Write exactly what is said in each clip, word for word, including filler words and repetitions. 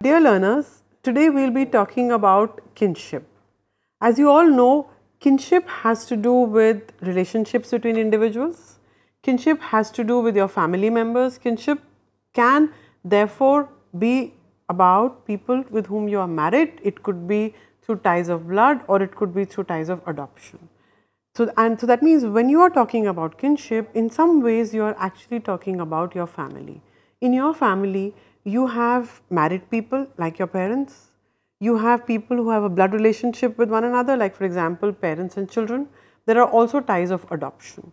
Dear learners, today we will be talking about kinship. As you all know, kinship has to do with relationships between individuals. Kinship has to do with your family members. Kinship can therefore be about people with whom you are married. It could be through ties of blood or it could be through ties of adoption. So, and so that means when you are talking about kinship, in some ways you are actually talking about your family. In your family, you have married people like your parents. You have people who have a blood relationship with one another, like for example, parents and children. There are also ties of adoption.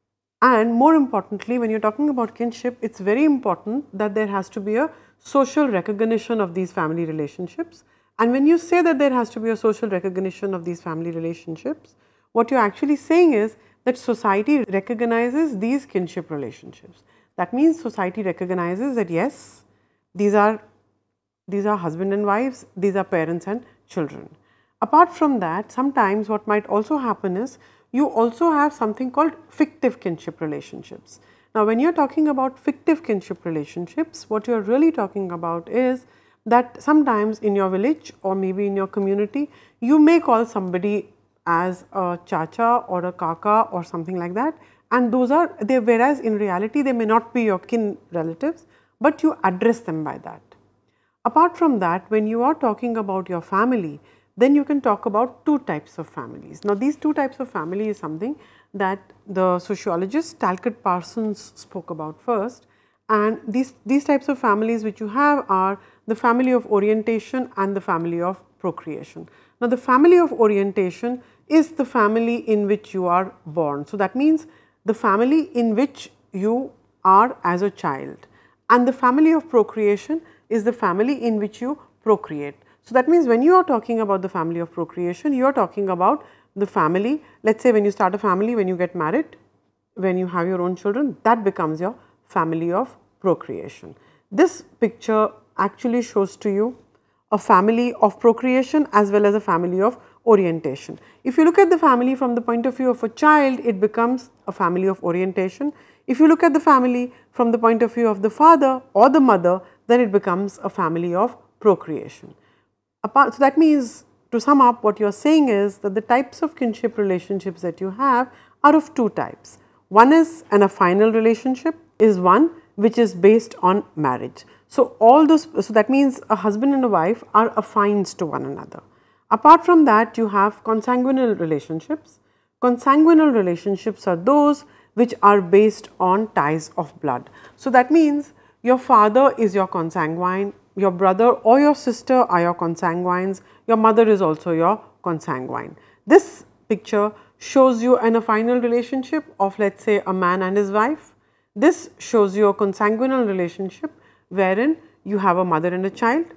And more importantly, when you are talking about kinship, it is very important that there has to be a social recognition of these family relationships. And when you say that there has to be a social recognition of these family relationships, what you are actually saying is that society recognizes these kinship relationships. That means society recognizes that yes, these are, these are husband and wives, these are parents and children. Apart from that, sometimes what might also happen is you also have something called fictive kinship relationships. Now, when you are talking about fictive kinship relationships, what you are really talking about is that sometimes in your village or maybe in your community, you may call somebody as a chacha or a kaka or something like that, and those are they, whereas in reality they may not be your kin relatives, but you address them by that. Apart from that, when you are talking about your family, then you can talk about two types of families. Now, these two types of family is something that the sociologist Talcott Parsons spoke about first, and these, these types of families which you have are the family of orientation and the family of procreation. Now, the family of orientation is the family in which you are born. So, that means the family in which you are as a child, and the family of procreation is the family in which you procreate. So, that means when you are talking about the family of procreation, you are talking about the family, let us say when you start a family, when you get married, when you have your own children, that becomes your family of procreation. This picture actually shows to you a family of procreation as well as a family of orientation. If you look at the family from the point of view of a child, it becomes a family of orientation. If you look at the family from the point of view of the father or the mother, then it becomes a family of procreation. Apart, so that means, to sum up, what you are saying is that the types of kinship relationships that you have are of two types. One is an affinal relationship, is one which is based on marriage. So, all those, so that means a husband and a wife are affines to one another. Apart from that, you have consanguinal relationships. Consanguinal relationships are those which are based on ties of blood. So, that means your father is your consanguine, your brother or your sister are your consanguines, your mother is also your consanguine. This picture shows you an affinal relationship of, let us say, a man and his wife. This shows you a consanguinal relationship wherein you have a mother and a child.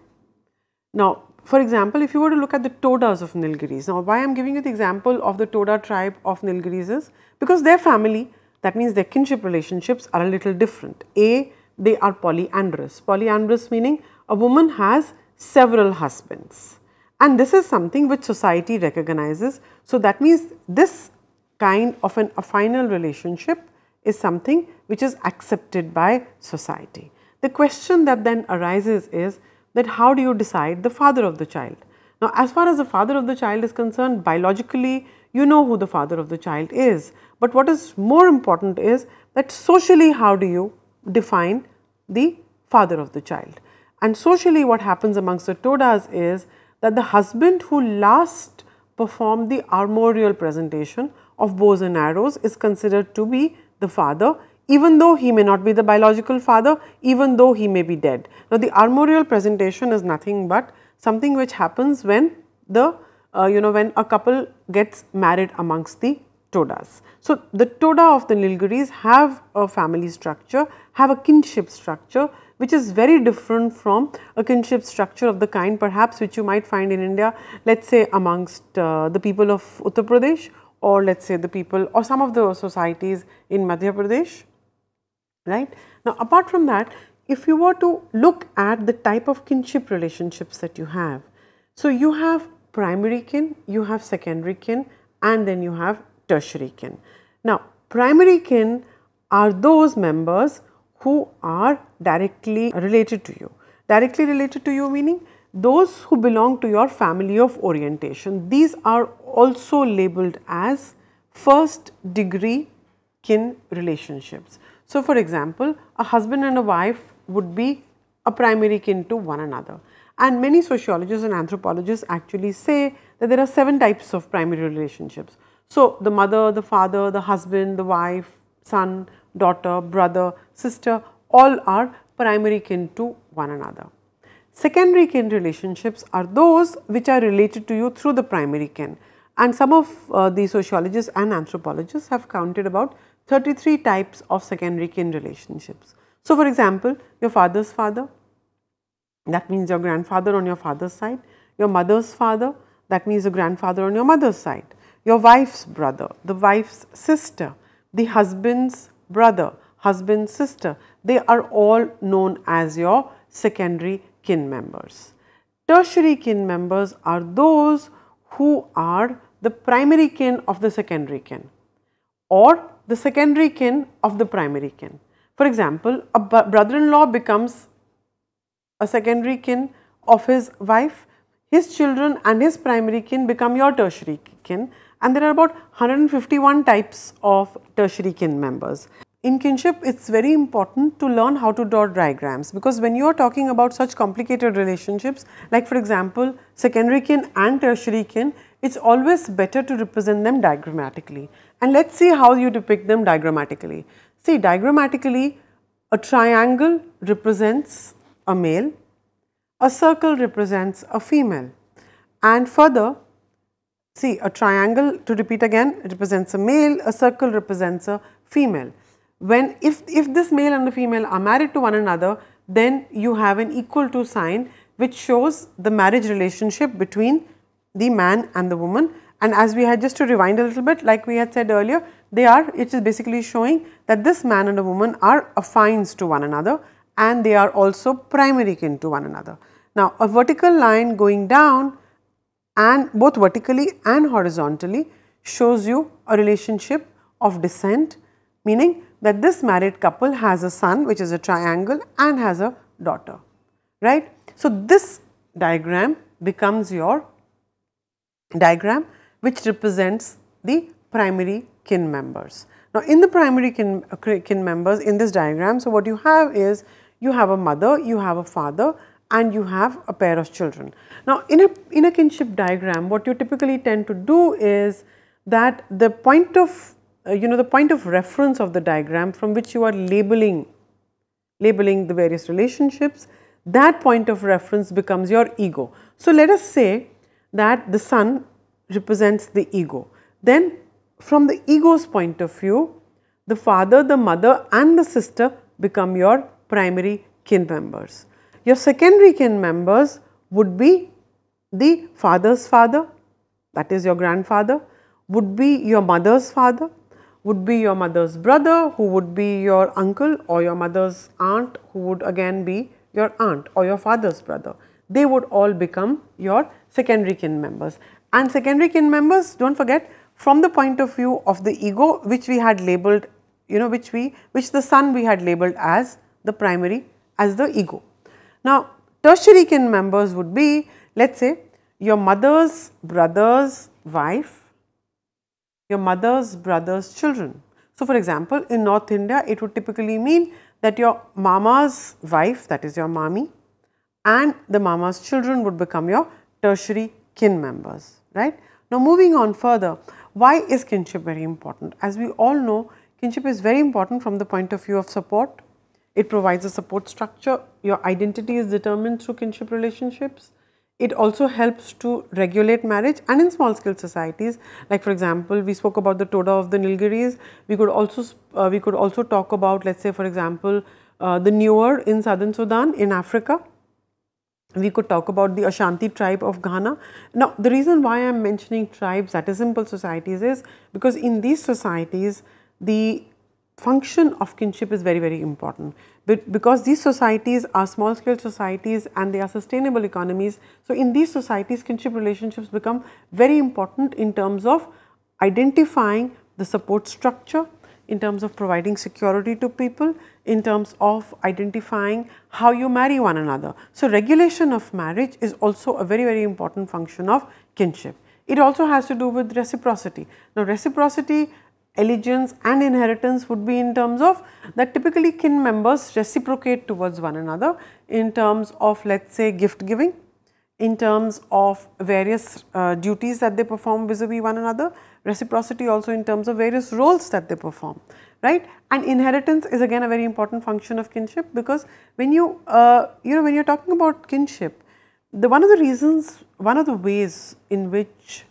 Now, for example, if you were to look at the Todas of Nilgiris, now why I am giving you the example of the Toda tribe of Nilgiris is because their family, that means their kinship relationships are a little different. A, they are polyandrous. Polyandrous meaning a woman has several husbands, and this is something which society recognizes. So, that means this kind of an affinal relationship is something which is accepted by society. The question that then arises is that how do you decide the father of the child? Now, as far as the father of the child is concerned, biologically you know who the father of the child is, but what is more important is that socially how do you define the father of the child? And socially what happens amongst the Todas is that the husband who last performed the armorial presentation of bows and arrows is considered to be the father, even though he may not be the biological father, even though he may be dead. Now, the armorial presentation is nothing but something which happens when the, uh, you know, when a couple gets married amongst the Todas. So, the Toda of the Nilgiris have a family structure, have a kinship structure, which is very different from a kinship structure of the kind perhaps which you might find in India, let us say amongst uh, the people of Uttar Pradesh, or let us say the people or some of the societies in Madhya Pradesh, right. Now, apart from that, if you were to look at the type of kinship relationships that you have, so you have primary kin, you have secondary kin, and then you have tertiary kin. Now, primary kin are those members who are directly related to you. Directly related to you meaning those who belong to your family of orientation. These are also labeled as first degree kin relationships. So, for example, a husband and a wife would be a primary kin to one another, and many sociologists and anthropologists actually say that there are seven types of primary relationships. So, the mother, the father, the husband, the wife, son, daughter, brother, sister, all are primary kin to one another. Secondary kin relationships are those which are related to you through the primary kin, and some of uh, the sociologists and anthropologists have counted about thirty-three types of secondary kin relationships. So, for example, your father's father, that means your grandfather on your father's side, your mother's father, that means the grandfather on your mother's side, your wife's brother, the wife's sister, the husband's brother, husband's sister, they are all known as your secondary kin members. Tertiary kin members are those who are the primary kin of the secondary kin or the secondary kin of the primary kin. For example, a brother-in-law becomes a secondary kin of his wife, his children and his primary kin become your tertiary kin, and there are about one hundred fifty-one types of tertiary kin members. In kinship, it is very important to learn how to draw diagrams, because when you are talking about such complicated relationships, like for example, secondary kin and tertiary kin, it is always better to represent them diagrammatically. And let us see how you depict them diagrammatically. See, diagrammatically, a triangle represents a male, a circle represents a female, and further, see, a triangle, to repeat again, represents a male, a circle represents a female. When if, if this male and the female are married to one another, then you have an equal to sign which shows the marriage relationship between the man and the woman. And as we had, just to rewind a little bit, like we had said earlier, they are, it is basically showing that this man and a woman are affines to one another, and they are also primary kin to one another. Now, a vertical line going down and both vertically and horizontally shows you a relationship of descent, meaning that this married couple has a son, which is a triangle, and has a daughter, right. So, this diagram becomes your diagram which represents the primary kin members. Now, in the primary kin, uh, kin members in this diagram, so what you have is you have a mother, you have a father, and you have a pair of children. Now, in a, in a kinship diagram, what you typically tend to do is that the point of, uh, you know, the point of reference of the diagram from which you are labeling, labeling the various relationships, that point of reference becomes your ego. So, let us say that the son represents the ego. Then, from the ego's point of view, the father, the mother and the sister become your primary kin members. Your secondary kin members would be the father's father, that is your grandfather, would be your mother's father, would be your mother's brother, who would be your uncle, or your mother's aunt, who would again be your aunt, or your father's brother. They would all become your secondary kin members. And secondary kin members, do not forget, from the point of view of the ego, which we had labeled, you know, which we, which the son we had labeled as the primary, as the ego. Now, tertiary kin members would be, let us say, your mother's brother's wife, your mother's brother's children. So, for example, in North India, it would typically mean that your mama's wife, that is your mami, and the mama's children would become your tertiary kin members, right. Now, moving on further, why is kinship very important? As we all know, kinship is very important from the point of view of support. It provides a support structure. Your identity is determined through kinship relationships. It also helps to regulate marriage, and in small scale societies, like for example, we spoke about the Toda of the Nilgiris. We could also uh, we could also talk about, let's say for example, uh, the Nuer in southern Sudan in Africa. We could talk about the Ashanti tribe of Ghana. Now, the reason why I am mentioning tribes, that is simple societies, is because in these societies, the function of kinship is very, very important. But because these societies are small scale societies and they are sustainable economies, so in these societies, kinship relationships become very important in terms of identifying the support structure, in terms of providing security to people, in terms of identifying how you marry one another. So, regulation of marriage is also a very, very important function of kinship. It also has to do with reciprocity. Now, reciprocity, allegiance and inheritance would be in terms of that typically kin members reciprocate towards one another in terms of, let us say, gift giving, in terms of various uh, duties that they perform vis-a-vis one another, reciprocity also in terms of various roles that they perform, right. And inheritance is again a very important function of kinship, because when you, uh, you know, when you are talking about kinship, the one of the reasons, one of the ways in which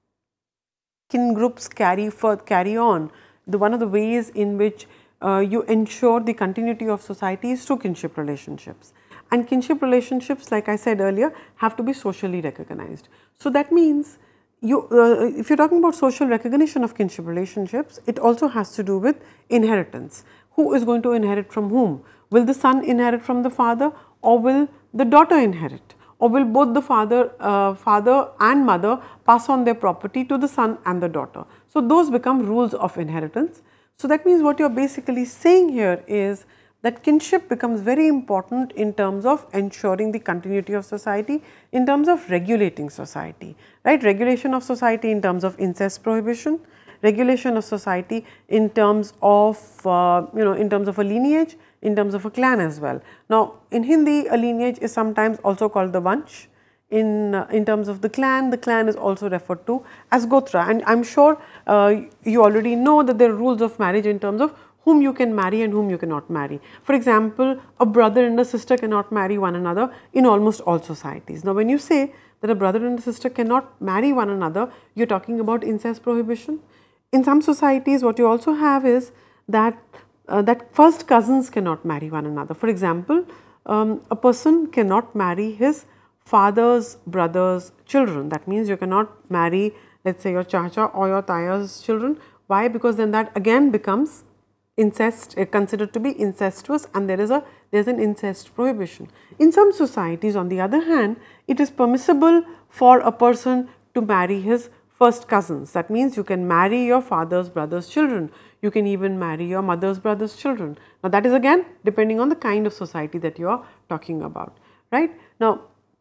kin groups carry for carry on, the one of the ways in which uh, you ensure the continuity of society is through kinship relationships. And kinship relationships, like I said earlier, have to be socially recognized. So that means you, uh, if you are talking about social recognition of kinship relationships, it also has to do with inheritance. Who is going to inherit from whom? Will the son inherit from the father, or will the daughter inherit? Or will both the father, uh, father and mother pass on their property to the son and the daughter? So those become rules of inheritance. So that means what you are basically saying here is that kinship becomes very important in terms of ensuring the continuity of society, in terms of regulating society, right. Regulation of society in terms of incest prohibition, regulation of society in terms of, uh, you know, in terms of a lineage, in terms of a clan as well. Now, in Hindi, a lineage is sometimes also called the vansh. In, uh, in terms of the clan, the clan is also referred to as gotra, and I am sure uh, you already know that there are rules of marriage in terms of whom you can marry and whom you cannot marry. For example, a brother and a sister cannot marry one another in almost all societies. Now, when you say that a brother and a sister cannot marry one another, you are talking about incest prohibition. In some societies, what you also have is that, uh, that first cousins cannot marry one another. For example, um, a person cannot marry his father's brother's children. That means you cannot marry, let us say, your chacha or your taya's children. Why? Because then that again becomes incest, uh, considered to be incestuous, and there is a there is an incest prohibition. In some societies, on the other hand, it is permissible for a person to marry his first cousins. That means you can marry your father's brother's children, you can even marry your mother's brother's children. Now that is again depending on the kind of society that you are talking about, right. Now,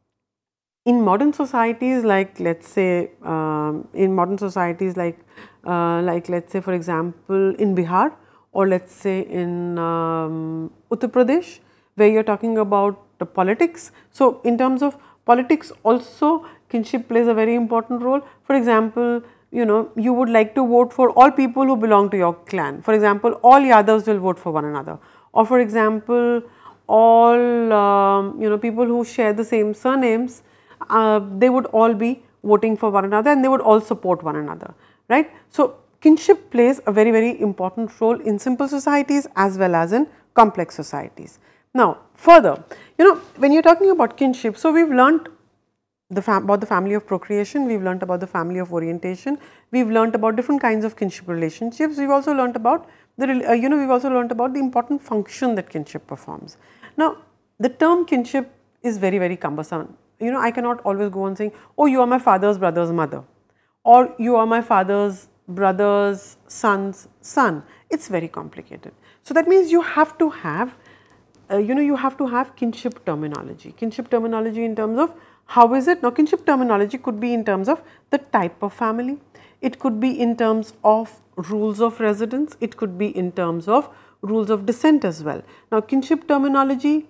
in modern societies, like let us say, um, in modern societies like, uh, like let us say for example in Bihar, or let us say in um, Uttar Pradesh, where you are talking about the politics. So, in terms of politics also, kinship plays a very important role. For example, you know, you would like to vote for all people who belong to your clan. For example, all Yadavs will vote for one another, or for example, all um, you know, people who share the same surnames, uh, they would all be voting for one another and they would all support one another, right. So, kinship plays a very, very important role in simple societies as well as in complex societies. Now, further, you know, when you are talking about kinship, so we have learnt the about the family of procreation, we have learnt about the family of orientation, we have learnt about different kinds of kinship relationships, we have also learnt about the, uh, you know, we have also learnt about the important function that kinship performs. Now, the term kinship is very, very cumbersome. You know, I cannot always go on saying, oh, you are my father's brother's mother, or you are my father's brother's son's son. It's very complicated. So that means you have to have, uh, you know, you have to have kinship terminology. Kinship terminology in terms of how is it? Now, kinship terminology could be in terms of the type of family. It could be in terms of rules of residence. It could be in terms of rules of descent as well. Now, kinship terminology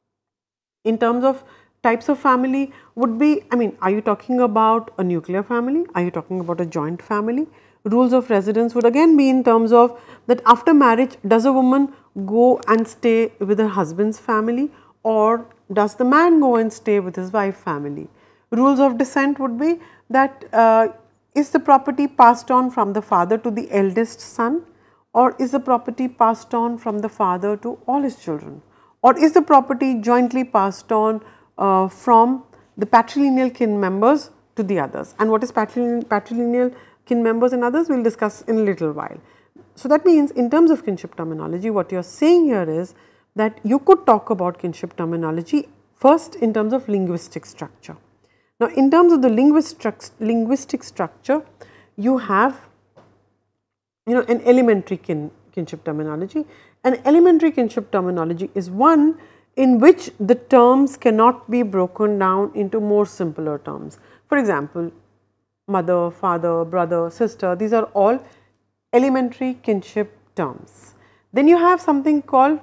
in terms of types of family would be, I mean, are you talking about a nuclear family? Are you talking about a joint family? Rules of residence would again be in terms of that after marriage, does a woman go and stay with her husband's family, or does the man go and stay with his wife's family? Rules of descent would be that uh, is the property passed on from the father to the eldest son, or is the property passed on from the father to all his children, or is the property jointly passed on uh, from the patrilineal kin members to the others. And what is patrilineal, patrilineal kin members and others, we will discuss in a little while. So that means in terms of kinship terminology, what you are saying here is that you could talk about kinship terminology first in terms of linguistic structure. Now, in terms of the linguistic, linguistic structure, you have, you know, an elementary kin, kinship terminology. An elementary kinship terminology is one in which the terms cannot be broken down into more simpler terms. For example, mother, father, brother, sister, these are all elementary kinship terms. Then you have something called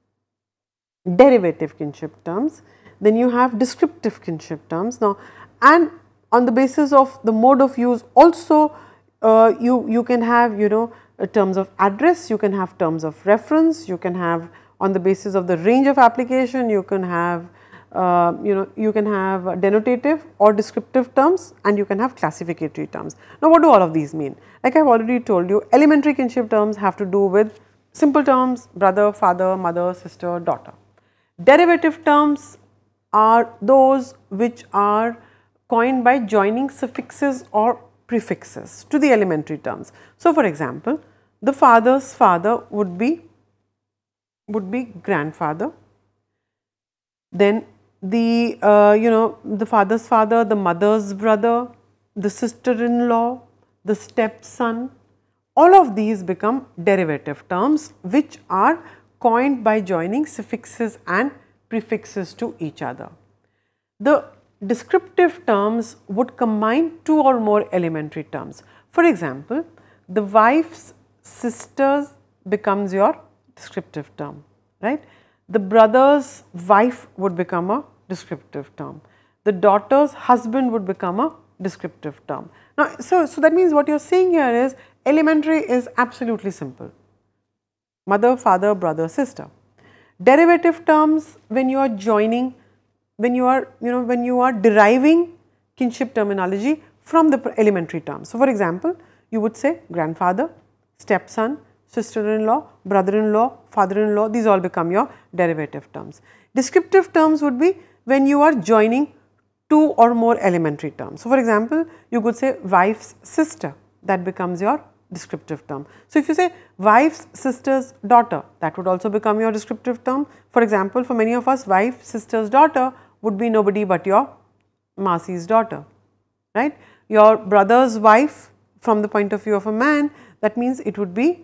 derivative kinship terms. Then you have descriptive kinship terms. Now, and on the basis of the mode of use also uh, you, you can have, you know, terms of address, you can have terms of reference, you can have on the basis of the range of application, you can have uh, you know, you can have denotative or descriptive terms, and you can have classificatory terms. Now, what do all of these mean? Like I have already told you, elementary kinship terms have to do with simple terms, brother, father, mother, sister, daughter. Derivative terms are those which are coined by joining suffixes or prefixes to the elementary terms. So, for example, the father's father would be would be grandfather. Then the uh, you know the father's father, the mother's brother, the sister-in-law, the stepson, all of these become derivative terms which are coined by joining suffixes and prefixes to each other. The descriptive terms would combine two or more elementary terms. For example, the wife's sister's becomes your descriptive term, right? The brother's wife would become a descriptive term. The daughter's husband would become a descriptive term. Now, so, so that means what you are saying here is elementary is absolutely simple. Mother, father, brother, sister. Derivative terms, when you are joining, when you are, you know, when you are deriving kinship terminology from the elementary terms. So, for example, you would say grandfather, stepson, sister-in-law, brother-in-law, father-in-law, these all become your derivative terms. Descriptive terms would be when you are joining two or more elementary terms. So, for example, you could say wife's sister, that becomes your descriptive term. So, if you say wife's sister's daughter, that would also become your descriptive term. For example, for many of us, wife, sister's daughter would be nobody but your Masi's daughter, right? Your brother's wife, from the point of view of a man, that means it would be,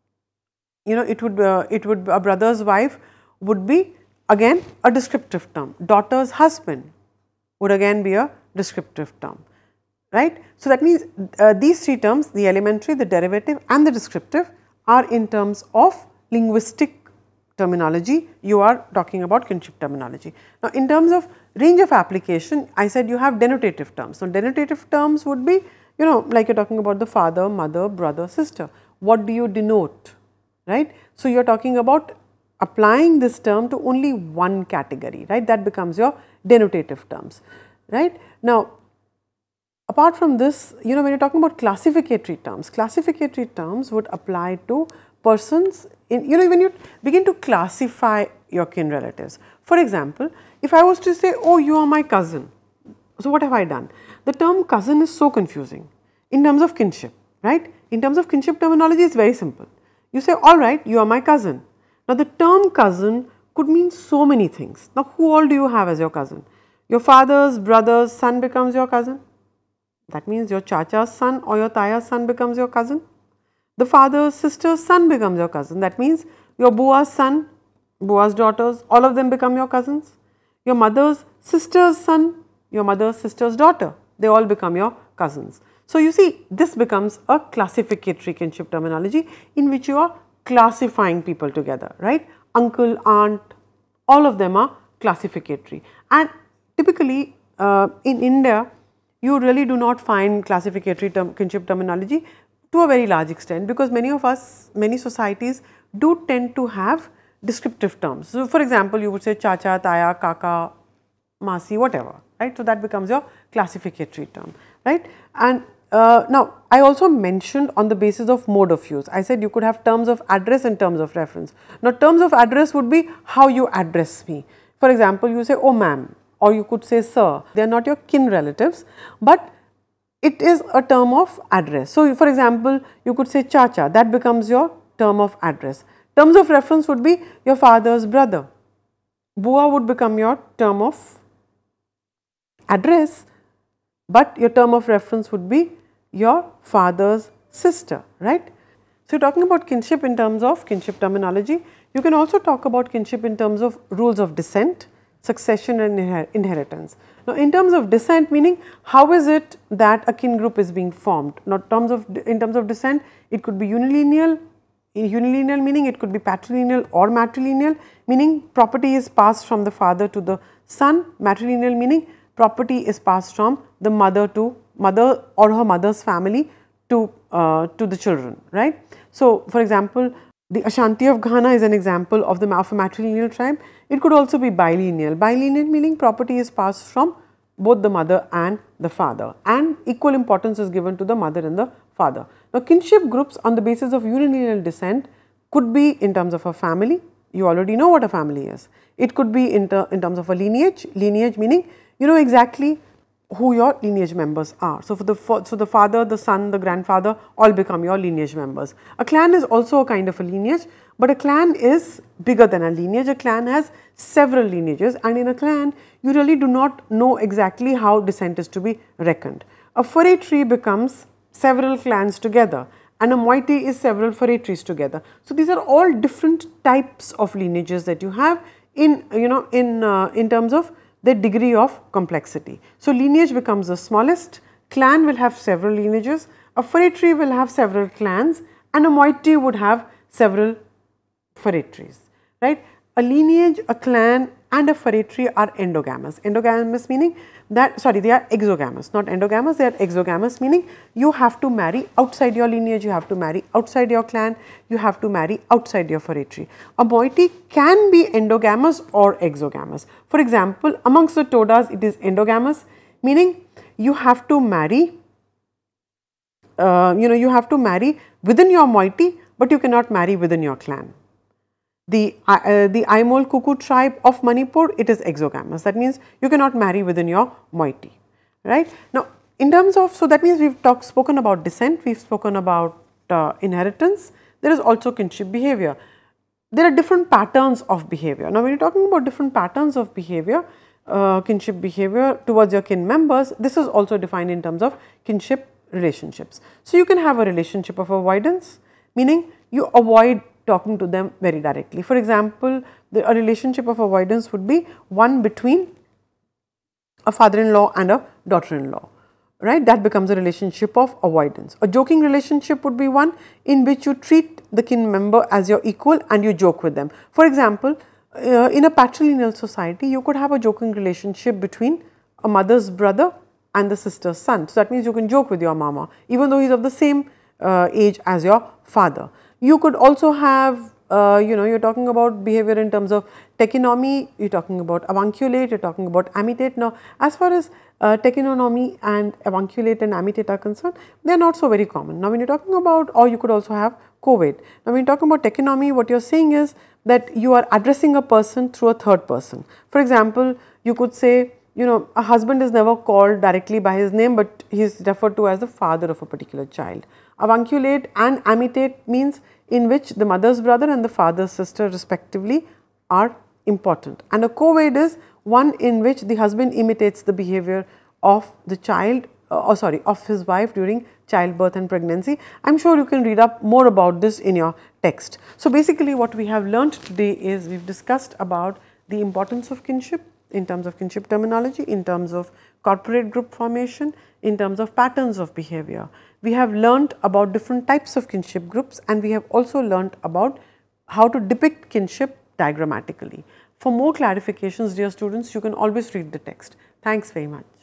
you know, it would, uh, it would, a brother's wife would be again a descriptive term. Daughter's husband would again be a descriptive term, right? So, that means uh, these three terms, the elementary, the derivative and the descriptive, are in terms of linguistic terminology. You are talking about kinship terminology. Now, in terms of range of application, I said you have denotative terms. So, denotative terms would be, you know, like you are talking about the father, mother, brother, sister. What do you denote, right? So, you are talking about applying this term to only one category, right? That becomes your denotative terms, right? Now, apart from this, you know, when you are talking about classificatory terms, classificatory terms would apply to persons in, you know, when you begin to classify your kin relatives. For example, if I was to say, oh, you are my cousin, so what have I done? The term cousin is so confusing in terms of kinship, right? In terms of kinship terminology, it's very simple. You say, all right, you are my cousin. Now, the term cousin could mean so many things. Now, who all do you have as your cousin? Your father's brother's son becomes your cousin. That means your chacha's son or your taya's son becomes your cousin. The father's sister's son becomes your cousin. That means your bua's son, bua's daughters, all of them become your cousins. Your mother's sister's son, your mother's sister's daughter, they all become your cousins. So, you see, this becomes a classificatory kinship terminology in which you are classifying people together, right? Uncle, aunt, all of them are classificatory. And typically uh, in India, you really do not find classificatory term, kinship terminology to a very large extent, because many of us, many societies do tend to have descriptive terms. So, for example, you would say chacha, taya, kaka, masi, whatever, right? So, that becomes your classificatory term, right? And uh, now, I also mentioned on the basis of mode of use. I said you could have terms of address and terms of reference. Now, terms of address would be how you address me. For example, you say, oh ma'am, or you could say sir. They are not your kin relatives, but it is a term of address. So, for example, you could say chacha, that becomes your term of address. Terms of reference would be your father's brother. Bua would become your term of address, but your term of reference would be your father's sister, right? So, talking about kinship in terms of kinship terminology, you can also talk about kinship in terms of rules of descent, succession and inher inheritance. Now, in terms of descent, meaning how is it that a kin group is being formed? Now, terms of in terms of descent, it could be unilineal, unilineal meaning it could be patrilineal or matrilineal, meaning property is passed from the father to the son. Matrilineal meaning property is passed from the mother to mother or her mother's family to uh, to the children, right? So, for example, the Ashanti of Ghana is an example of the of a matrilineal tribe. It could also be bilineal. Bilineal meaning property is passed from both the mother and the father, and equal importance is given to the mother and the father. Now, kinship groups on the basis of unilineal descent could be in terms of a family. You already know what a family is. It could be in, ter in terms of a lineage. Lineage meaning you know exactly who your lineage members are. So, for the for, so the father, the son, the grandfather all become your lineage members. A clan is also a kind of a lineage, but a clan is bigger than a lineage. A clan has several lineages, and in a clan you really do not know exactly how descent is to be reckoned. A furry tree becomes several clans together, and a moiety is several furry trees together. So, these are all different types of lineages that you have in you know in uh, in terms of the degree of complexity. So, lineage becomes the smallest, clan will have several lineages, a furry tree will have several clans, and a moiety would have several furry trees, right. A lineage, a clan and a furry tree are endogamous. Endogamous meaning that, sorry, they are exogamous, not endogamous, they are exogamous, meaning you have to marry outside your lineage, you have to marry outside your clan, you have to marry outside your furry tree. A moiety can be endogamous or exogamous. For example, amongst the Todas it is endogamous, meaning you have to marry, uh, you know, you have to marry within your moiety, but you cannot marry within your clan. The, uh, the Aimol Kuku tribe of Manipur, it is exogamous. That means you cannot marry within your moiety, right. Now, in terms of, so that means we have talked spoken about descent, we have spoken about uh, inheritance, there is also kinship behavior. There are different patterns of behavior. Now, when you are talking about different patterns of behavior, uh, kinship behavior towards your kin members, this is also defined in terms of kinship relationships. So, you can have a relationship of avoidance, meaning you avoid talking to them very directly. For example, the, a relationship of avoidance would be one between a father-in-law and a daughter-in-law, right. That becomes a relationship of avoidance. A joking relationship would be one in which you treat the kin member as your equal and you joke with them. For example, uh, in a patrilineal society, you could have a joking relationship between a mother's brother and the sister's son. So, that means you can joke with your mama even though he is of the same uh, age as your father. You could also have, uh, you know, you are talking about behavior in terms of techonomy, you are talking about avunculate, you are talking about amitate. Now, as far as uh, techonomy and avunculate and amitate are concerned, they are not so very common. Now, when you are talking about, or you could also have covate. Now, when you are talking about techonomy, what you are saying is that you are addressing a person through a third person. For example, you could say, you know, a husband is never called directly by his name, but he is referred to as the father of a particular child. Avunculate and amitate means in which the mother's brother and the father's sister respectively are important, and a covate is one in which the husband imitates the behavior of the child, uh, or sorry, of his wife during childbirth and pregnancy. I am sure you can read up more about this in your text. So, basically what we have learnt today is we have discussed about the importance of kinship in terms of kinship terminology, in terms of corporate group formation, in terms of patterns of behavior. We have learnt about different types of kinship groups, and we have also learnt about how to depict kinship diagrammatically. For more clarifications, dear students, you can always read the text. Thanks very much.